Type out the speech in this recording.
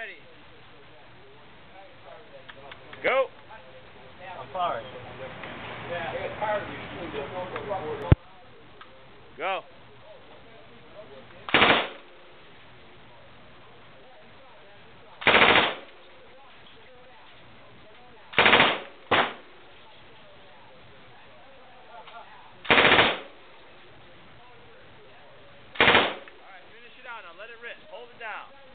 ready. Go. I'm sorry. Go. Alright, finish it out now. Let it rip. Hold it down.